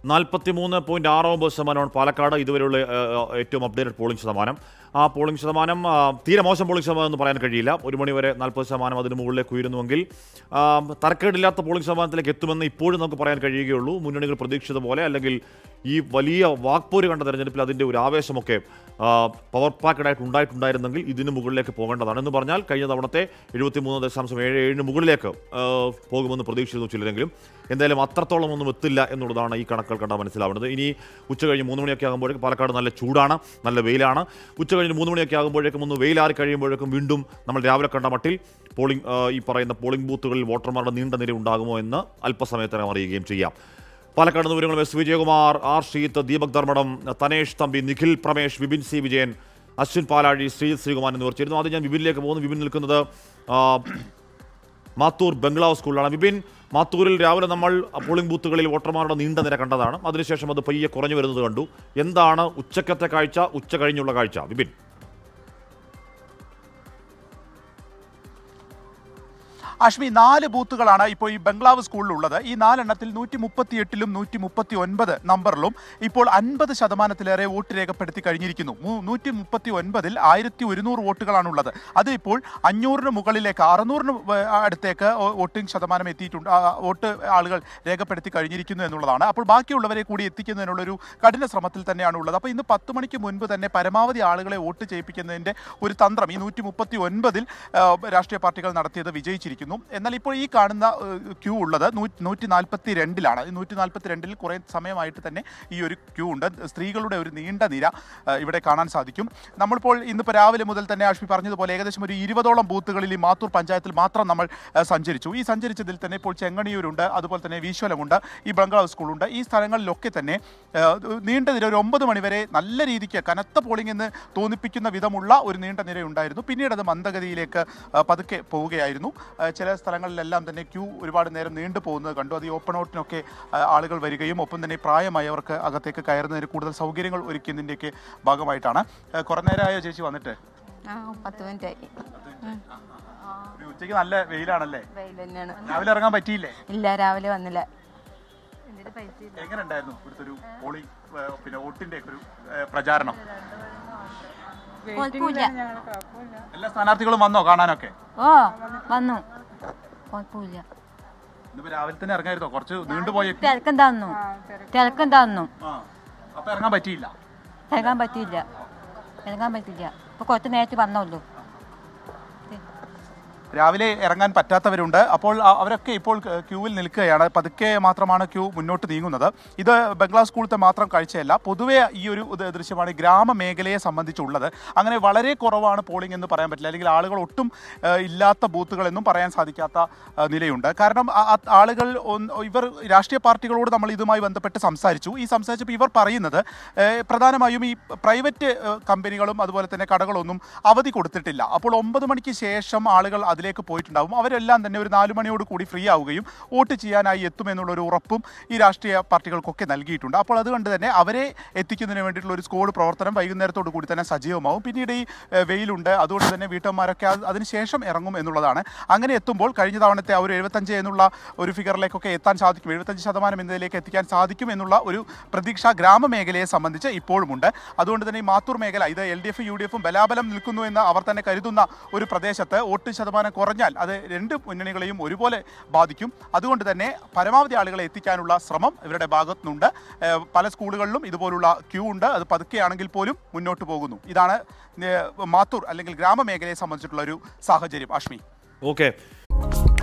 43.69% പാലക്കാട് ഇതുവരെയുള്ള ഏറ്റവും updated polling ശതമാനം. ആ പോളിംഗ് ശതമാനം തീരെ മോശം പോളിംഗ് ശതമാനം എന്ന് പറയാൻ കഴിയില്ല. 1 മണിവരെ 40% അതിന് മുകളിലേക്ക് ഉയരുന്നുവെങ്കിൽ തരക്കേടില്ലാത്ത പോളിംഗ് ശതമാനത്തിലേക്ക് എത്തുമെന്ന് ഇപ്പോഴും നമുക്ക് പറയാൻ കഴിയുകയുള്ളൂ. മുന്നണികൾ പ്രതീക്ഷിച്ചത് പോലെ അല്ലെങ്കിൽ ഈ വലിയ വാക്പോര് കണ്ട തെരഞ്ഞെടുപ്പിൽ അതിൻ്റെ ഒരു ആവേശമൊക്കെ പവർ പാക്കഡായിട്ട് ഉണ്ടായിട്ടുണ്ടായിരുന്നെങ്കിൽ ഇതിന് മുകളിലേക്ക് പോകേണ്ടതാണ്. എന്ന് പറഞ്ഞാൽ കഴിഞ്ഞ തവണത്തെ 73.77 മുകളിലേക്ക് പോകുമെന്ന് പ്രതീക്ഷിച്ചിരുന്നു ചിലരെങ്കിലും. എന്തായാലും അത്രത്തോളം ഒന്നും എത്തില്ല എന്നുള്ളതാണ് ഈ കണക്കുകൾ കണ്ടാൽ മനസ്സിലാവുന്നത്. ഇനി ഉച്ചകഴിഞ്ഞ് 3 മണിയൊക്കെ ആകുമ്പോഴേക്കും പാലക്കാട് നല്ല ചൂടാണ്, നല്ല വെയിലാണ്. ഉച്ചകഴിഞ്ഞ് 3 മണിയൊക്കെ ആകുമ്പോഴേക്കും ഒന്ന് വെയിലാറി കഴിയുമ്പോഴേക്കും വീണ്ടും നമ്മൾ രാവിലെ കണ്ട മട്ടിൽ ഈ പറയുന്ന പോളിംഗ് ബൂത്തുകളിൽ വോട്ടർമാരുടെ നീണ്ട നിര ഉണ്ടാകുമോ എന്ന് അല്പസമയത്തിനകം അറിയുകയും ചെയ്യാം. പാലക്കാട് നിന്ന് വിവരങ്ങൾ S Vijayakumar, R Sheeth, Deepak Dharmadam, Thanesh Thampi, Nikhil Pramesh, Vipin C Vijayan, Ashwin Palazhi, Sreekumar എന്നിവർ ചേരുന്നു. ആദ്യം ഞാൻ വിപിനിലേക്ക് പോകുന്നു. വിപിൻ നിൽക്കുന്നത് മാത്തൂർ ബംഗ്ലാവ് സ്കൂളിലാണ്. വിപിൻ, മാത്തൂരിൽ രാവിലെ നമ്മൾ പോളിംഗ് ബൂത്തുകളിൽ വോട്ടർമാരുടെ നീണ്ട നിര കണ്ടതാണ്. അതിനുശേഷം അത് പയ്യെ കുറഞ്ഞു വരുന്നത് കണ്ടു. എന്താണ് ഉച്ചക്കത്തെ കാഴ്ച, ഉച്ച കഴിഞ്ഞുള്ള കാഴ്ച? വിപിൻ. അശ്മി, 4 ബൂത്തുകളാണ് ഇപ്പോൾ ഈ ബംഗ്ലാവ് സ്കൂളിലുള്ളത്. ഈ 4 എണ്ണത്തിൽ 138ലും 139 നമ്പറിലും ഇപ്പോൾ 50%-ലേറെ വോട്ട് രേഖപ്പെടുത്തി കഴിഞ്ഞിരിക്കുന്നു. 139ൽ 1100 വോട്ടുകളാണുള്ളത്. അത് ഇപ്പോൾ 500-ന് മുകളിലേക്ക് 600-ന് അടുത്തേക്ക് വോട്ടിംഗ് ശതമാനം എത്തിയിട്ടുണ്ട്. വോട്ട് ആളുകൾ രേഖപ്പെടുത്തി കഴിഞ്ഞിരിക്കുന്നു എന്നുള്ളതാണ്. അപ്പോൾ ബാക്കിയുള്ളവരെ കൂടി എത്തിക്കുന്നതിനുള്ളൊരു കഠിന ശ്രമത്തിൽ തന്നെയാണ് ഉള്ളത്. അപ്പോൾ ഇന്ന് 10 മണിക്ക് മുൻപ് തന്നെ പരമാവധി ആളുകളെ വോട്ട് ചെയ്യിപ്പിക്കുന്നതിൻ്റെ ഒരു തന്ത്രം ഈ 139ൽ രാഷ്ട്രീയ പാർട്ടികൾ നടത്തിയത് വിജയിച്ചിരിക്കുന്നു. എന്നാൽ ഇപ്പോൾ ഈ കാണുന്ന ക്യൂ ഉള്ളത് 142ലാണ്. 142ൽ കുറേ സമയമായിട്ട് തന്നെ ഈ ഒരു ക്യൂ ഉണ്ട്. സ്ത്രീകളുടെ ഒരു നീണ്ട നിര ഇവിടെ കാണാൻ സാധിക്കും. നമ്മളിപ്പോൾ ഇന്നിപ്പോൾ രാവിലെ മുതൽ തന്നെ അശ്മി പറഞ്ഞതുപോലെ ഏകദേശം ഒരു 20ഓളം ബൂത്തുകളിൽ ഈ മാത്തൂർ പഞ്ചായത്തിൽ മാത്രം നമ്മൾ സഞ്ചരിച്ചു. ഈ സഞ്ചരിച്ചതിൽ തന്നെ ഇപ്പോൾ ചെങ്ങണിയൂരുണ്ട്, അതുപോലെ തന്നെ വീശ്വലമുണ്ട്, ഈ ബംഗ്ലാവ് സ്കൂളുണ്ട്. ഈ സ്ഥലങ്ങളിലൊക്കെ തന്നെ നീണ്ട നിര ഒരു 9 മണിവരെ നല്ല രീതിക്ക് കനത്ത പോളിംഗ് എന്ന് തോന്നിപ്പിക്കുന്ന വിധമുള്ള ഒരു നീണ്ട നിരയുണ്ടായിരുന്നു. പിന്നീട് അത് മന്ദഗതിയിലേക്ക് പതുക്കെ പോവുകയായിരുന്നു. ചില സ്ഥലങ്ങളിലെല്ലാം തന്നെ ക്യൂ ഒരുപാട് നേരം നീണ്ടു പോകുന്നത് കണ്ടു. അത് ഈ ഓപ്പൺ ഔട്ടിനൊക്കെ ആളുകൾ വരികയും ഒപ്പം തന്നെ പ്രായമായവർക്ക് അകത്തേക്ക് കയറുന്നതിന് കൂടുതൽ സൗകര്യങ്ങൾ ഒരുക്കുന്നതിൻ്റെയൊക്കെ ഭാഗമായിട്ടാണ്. കുറേ നേരമായോ ചേച്ചി വന്നിട്ട്? 10 മിനിറ്റായി. ഉച്ചയ്ക്ക് നല്ല വെയിലാണല്ലേ? രാവിലെ ഇറങ്ങാൻ പറ്റിയില്ലേ? ഇല്ല, രാവിലെ വന്നില്ല. എങ്ങനെ ഉണ്ടായിരുന്നു ഇവിടുത്തെ ഒരു പോളിംഗ് പിന്നെ വോട്ടിന്റെ ഒരു പ്രചാരണം? എല്ലാ സ്ഥാനാർത്ഥികളും വന്നോ കാണാനൊക്കെ? ഓ, വന്നു. കുഴപ്പമില്ല. ഇന്നിപ്പോ രാവിലെ തന്നെ ഇറങ്ങായിരുന്നോ? കുറച്ച് നീണ്ടുപോയി തിരക്കുണ്ടാവുന്നു. അപ്പൊ ഇറങ്ങാൻ പറ്റിയില്ല. ഇപ്പൊ കുറച്ച് നേരത്തെ വന്നോളൂ. രാവിലെ ഇറങ്ങാൻ പറ്റാത്തവരുണ്ട്. അപ്പോൾ അവരൊക്കെ ഇപ്പോൾ ക്യൂവിൽ നിൽക്കുകയാണ്. പതുക്കെ മാത്രമാണ് ക്യൂ മുന്നോട്ട് നീങ്ങുന്നത്. ഇത് ബംഗ്ലാവ് സ്കൂളത്തെ മാത്രം കാഴ്ചയല്ല, പൊതുവെ ഈ ഒരു ദൃശ്യമാണ് ഗ്രാമമേഖലയെ സംബന്ധിച്ചുള്ളത്. അങ്ങനെ വളരെ കുറവാണ് പോളിംഗ് എന്ന് പറയാൻ പറ്റില്ല, അല്ലെങ്കിൽ ആളുകൾ ഒട്ടും ഇല്ലാത്ത ബൂത്തുകളെന്നും പറയാൻ സാധിക്കാത്ത നിലയുണ്ട്. കാരണം ആളുകൾ ഇവർ രാഷ്ട്രീയ പാർട്ടികളോട് നമ്മൾ ഇതുമായി ബന്ധപ്പെട്ട് സംസാരിച്ചപ്പോൾ ഇവർ പറയുന്നത് പ്രധാനമായും ഈ പ്രൈവറ്റ് കമ്പനികളും അതുപോലെ തന്നെ കടകളൊന്നും അവധി കൊടുത്തിട്ടില്ല. അപ്പോൾ 9 മണിക്ക് ശേഷം ആളുകൾ അതിലേക്ക് പോയിട്ടുണ്ടാവും. അവരെല്ലാം തന്നെ ഒരു 4 മണിയോട് കൂടി ഫ്രീ ആവുകയും വോട്ട് ചെയ്യാനായി എത്തുമെന്നുള്ളൊരു ഉറപ്പും ഈ രാഷ്ട്രീയ പാർട്ടികൾക്കൊക്കെ നൽകിയിട്ടുണ്ട്. അപ്പോൾ അതുകൊണ്ട് തന്നെ അവരെ എത്തിക്കുന്നതിന് വേണ്ടിയിട്ടുള്ള ഒരു സ്ക്വാഡ് പ്രവർത്തനം വൈകുന്നേരത്തോടു കൂടി തന്നെ സജീവമാവും. പിന്നീട് ഈ വെയിലുണ്ട്, അതുകൊണ്ട് തന്നെ വീട്ടമ്മമാരൊക്കെ അതിനുശേഷം ഇറങ്ങും എന്നുള്ളതാണ്. അങ്ങനെ എത്തുമ്പോൾ കഴിഞ്ഞ തവണത്തെ ആ ഒരു 75 എന്നുള്ള ഒരു ഫിഗറിലേക്കൊക്കെ എത്താൻ സാധിക്കും, 75% എന്നതിലേക്ക് എത്തിക്കാൻ സാധിക്കും എന്നുള്ള ഒരു പ്രതീക്ഷ ഗ്രാമമേഖലയെ സംബന്ധിച്ച് ഇപ്പോഴുമുണ്ട്. അതുകൊണ്ട് തന്നെ ഈ മാത്തൂർ മേഖല ഇത് LDF UDF ബലാബലം നിൽക്കുന്നു എന്ന് അവർ തന്നെ കരുതുന്ന ഒരു പ്രദേശത്ത് വോട്ട് ശതമാനം കുറഞ്ഞാൽ അത് 2 മുന്നണികളെയും ഒരുപോലെ ബാധിക്കും. അതുകൊണ്ട് തന്നെ പരമാവധി ആളുകളെ എത്തിക്കാനുള്ള ശ്രമം ഇവരുടെ ഭാഗത്തുനിന്നുണ്ട്. പല സ്കൂളുകളിലും ഇതുപോലുള്ള ക്യൂ ഉണ്ട്. അത് പതുക്കെയാണെങ്കിൽ പോലും മുന്നോട്ട് പോകുന്നു. ഇതാണ് മാത്തൂർ അല്ലെങ്കിൽ ഗ്രാമമേഖലയെ സംബന്ധിച്ചിട്ടുള്ള ഒരു സാഹചര്യം. അശ്മി. ഓക്കെ.